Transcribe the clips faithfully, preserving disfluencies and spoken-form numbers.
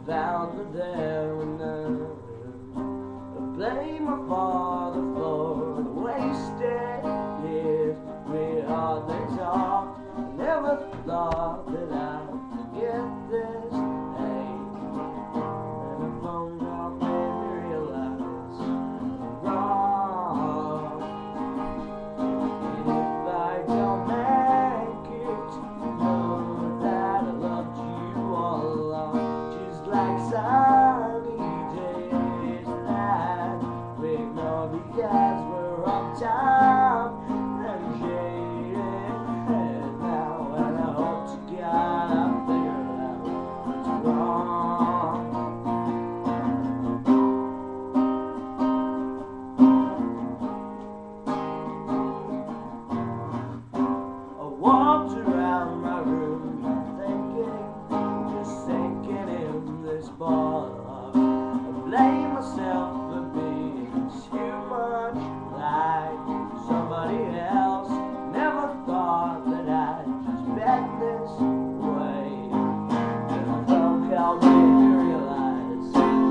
found her there and then. I blame my father for the wasted years. We hardly talked. I never thought that I'd forget this hate. And a phone call made me realize I'm wrong. And if I don't make it, know that I loved you all along. Just like sunny days that we ignore because we're on time and jaded now. And I hope to God I figure out what's wrong. I walked around my room thinking, just sinking in this ball. I blame myself for being too much like somebody else. Never thought that I'd just been this way. And a phone call made me realize,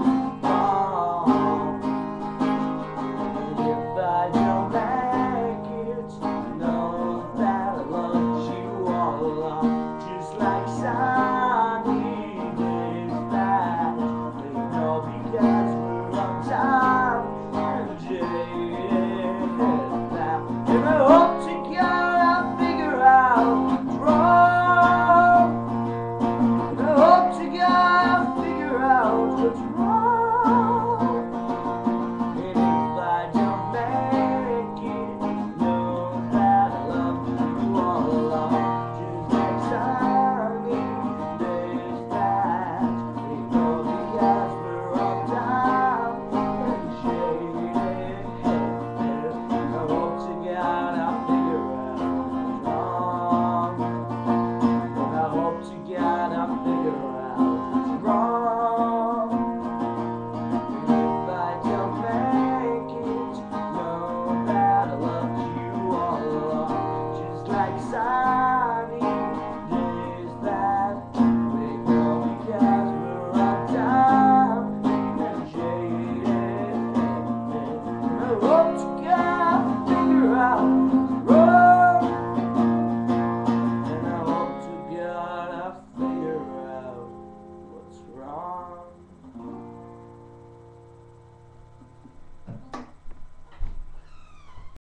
oh, and if I don't make it, know that I loved you all along. Just like sunny days that we know because we're on time and jaded now. And I hope to God I figure out what's wrong. And I hope to God I figure out what's wrong. And if I don't make it, know that I love you all along. Just like sunny days that we know because we're on time and jaded. I hope to God I figure out what's wrong. And I hope to God I figure out what's wrong. And if I don't make it, know that I love you all along. Just like sunny days that we know because we're on time and jaded. And I hope to God I figure out what's wrong. And I hope to God I figure out what's wrong.